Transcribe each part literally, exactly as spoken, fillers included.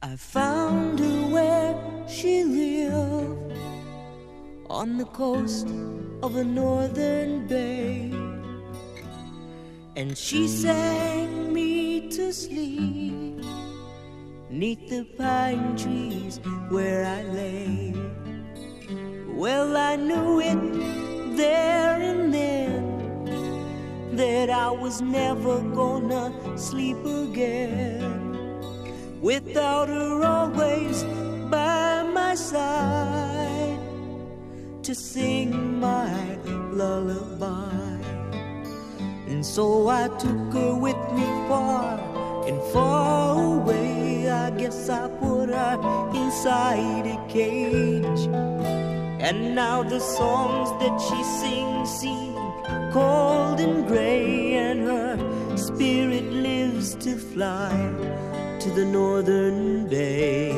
I found her where she lived, on the coast of a northern bay, and she sang me to sleep 'neath the pine trees where I lay. Well, I knew it there and then that I was never gonna sleep again without her always by my side to sing my lullaby. And so I took her with me far and far away. I guess I put her inside a cage, and now the songs that she sings seem cold and gray, and her spirit lives to fly to the northern bay.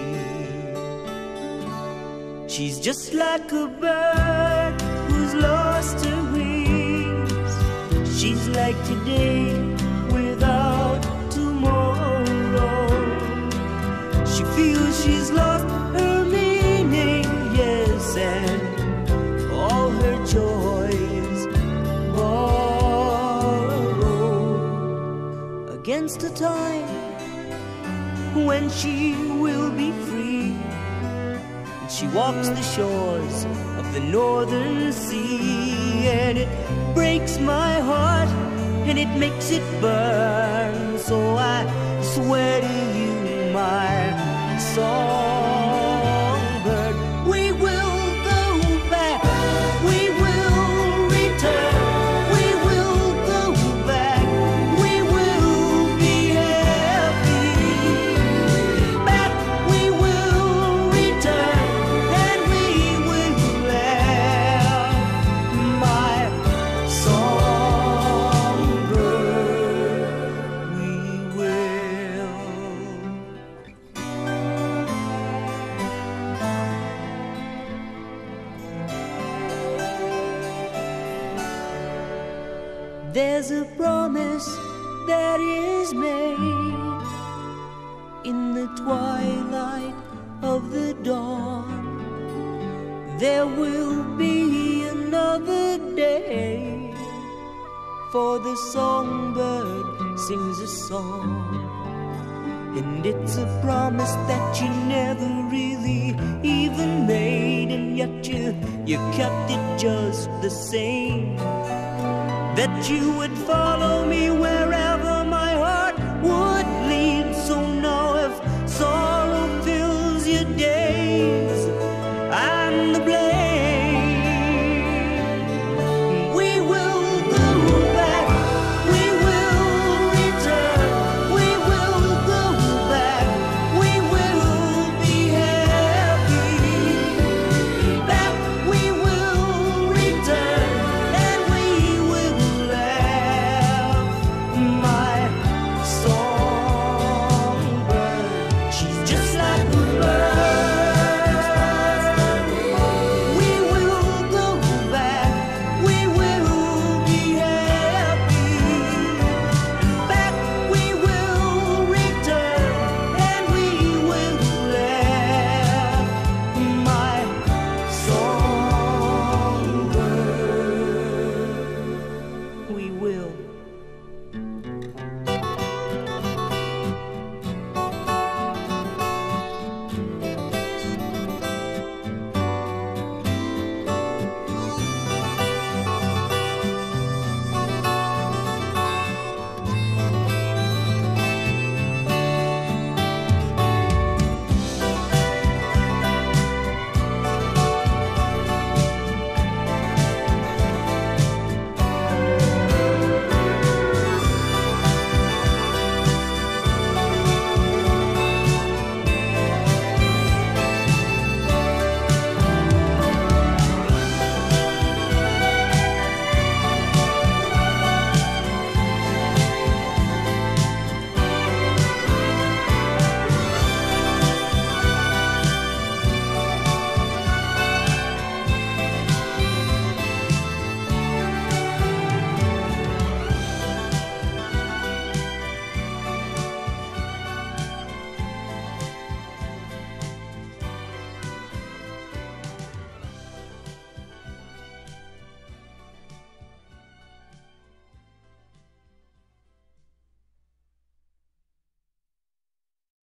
She's just like a bird who's lost her wings. She's like today without tomorrow. She feels she's lost her meaning, yes, and all her joys borrowed against a time when she will be free. She walks the shores of the northern sea, and it breaks my heart and it makes it burn. So I swear to you, my songbird, we will go back, we will return, we will go back, we will be happy. Back we will return, and we will have my songbird, we will. There's a promise that is made in the twilight of the dawn. There will be another day, for the songbird sings a song. And it's a promise that you never really even made, and yet you, you kept it just the same, that you would follow me where